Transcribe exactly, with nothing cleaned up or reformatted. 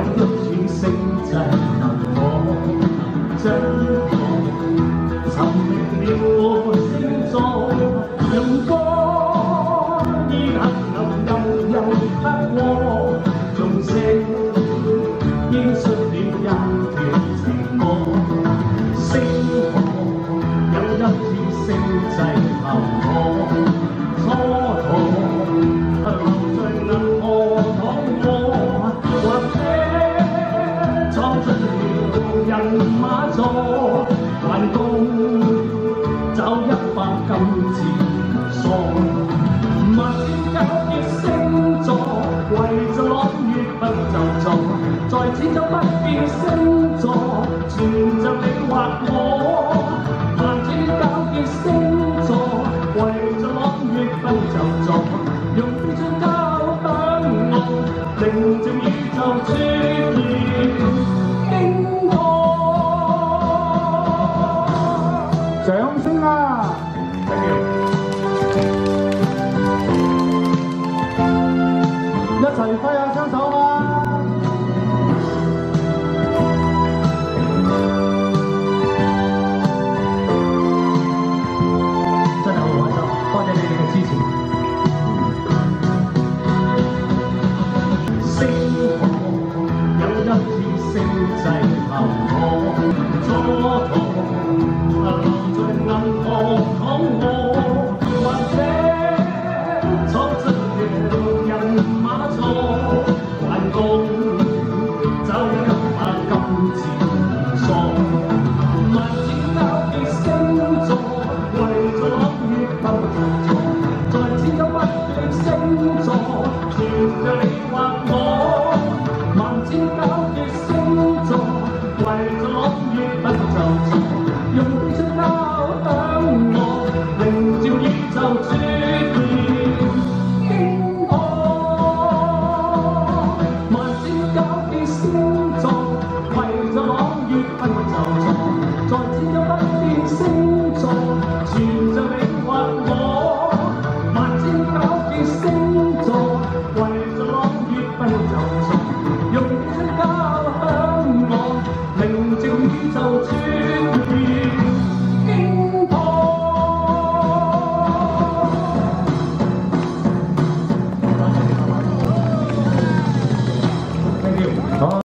一串星際能我掌控，尋覓了星座，用歌以黑暗悠悠刻過，眾星編出了一段情歌，星河有一串星際留我蹉跎，留在銀河躺臥。 人馬座，還共找一百金字數，萬千糾結星座，為咗朗月不就座，在此就不變星座，全就你或我，萬千糾結星座，為咗朗月不就座，用悲傷交響樂，寧靜宇宙出現。 掌聲啊！一齊揮下雙手啊！真係好開心，多謝你哋嘅支持。星河有一串星際留我蹉跎。 銀河躺臥，或者闖出了人馬座，還共走一百金字數，萬千交結星座，為咗朗月不就座，在此有不斷星座，全着你或我，萬千交結星座，為咗朗月不就座，用悲傷交。 明照宇宙出現驚愕，萬千交結星座，為咗朗月不就座，在此有不變星座，全就你或我，萬千交結星座，為咗朗月不就座，用悲傷交響樂，寧靜宇宙出現。 好。